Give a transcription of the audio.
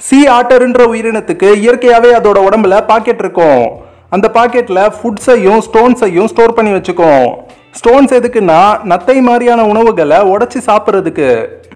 சீ ஆட்டர்ன்ற உயிரினத்துக்கு இயற்கையாவே அதோட உடம்புல பாக்கெட் இருக்கும். அந்த பாக்கெட்ல ஃபுட்ஸையும் ஸ்டோன்ஸையும் ஸ்டோர் பண்ணி வச்சுக்கும். ஸ்டோன்ஸ் எதுக்குன்னா நத்தை மாதிரியான உணவுகளை உடைச்சி சாப்பிட்றதுக்கு.